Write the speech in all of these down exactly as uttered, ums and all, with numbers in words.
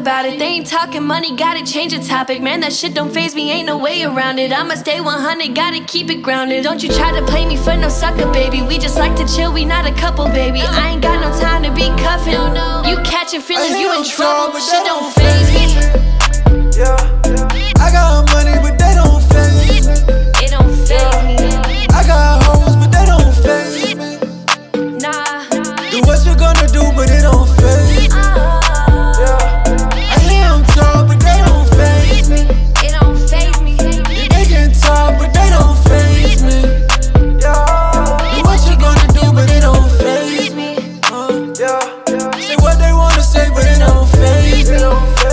about it. They ain't talking money, gotta change the topic. Man, that shit don't faze me, ain't no way around it. I'ma stay one hundred, gotta keep it grounded. Don't you try to play me for no sucker, baby. We just like to chill, we not a couple, baby. I ain't got no time to be cuffing. You catching feelings, you in trouble. Shit don't faze me. Yeah, I got money, but they don't faze me. It don't faze me. I got hoes, but they don't faze me. Nah. Do what you gonna do, but it don't faze me. Yeah, I hear them talk, but they don't faze me. It don't faze me. They can talk, but they don't faze me. Yeah, do what you gonna do, but it don't faze me. Uh, yeah, say what they wanna say, but it don't faze me.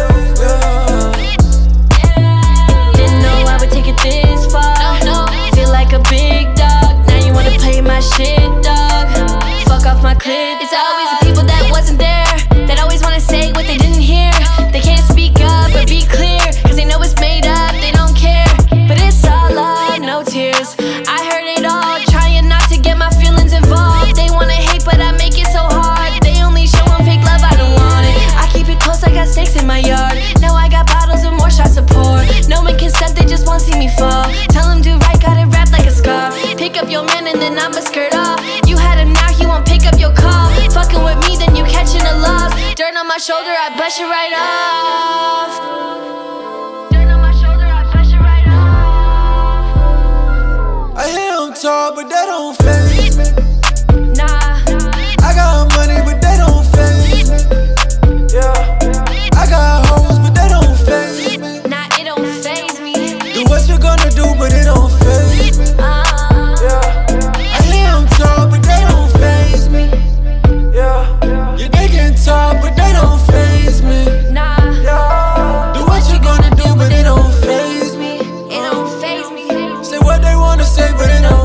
Didn't know I would take it this far. Feel like a big dog. Now you wanna play my shit, dog. Fuck off my clip. It's always the people that wasn't there that always wanna say what they didn't hear. They can't speak up or be clear, cause they know it's made up, they don't care. But it's all love, no tears. I heard it all, trying not to get my feelings involved. They wanna hate, but I make it so hard. They only show them fake love, I don't want it. I keep it close, I got snakes in my yard. Now I got bottles and more shots to pour. No one can step, they just won't see me fall. Tell them do right, got it wrapped like a scarf. Pick up your man and then I'ma skirt off. You had him now, he won't pick up your call. Fucking with me, then you catching a loss. Dirt on my shoulder, I brush it right off. Dirt on my shoulder, I brush it right off. I hear them talk, but they don't faze me. Nah. I got money, but they don't faze me. Yeah, I got hoes, but they don't faze me. Nah, it don't faze me. Do what you gonna do, but it don't faze me. Uh, Yeah, I hear them talk, but they don't faze me. Yeah, yeah, they can talk, but they don't faze me. nah, Yeah, do what you gonna do, but it don't faze me. it don't faze me. Say what they wanna say, but it don't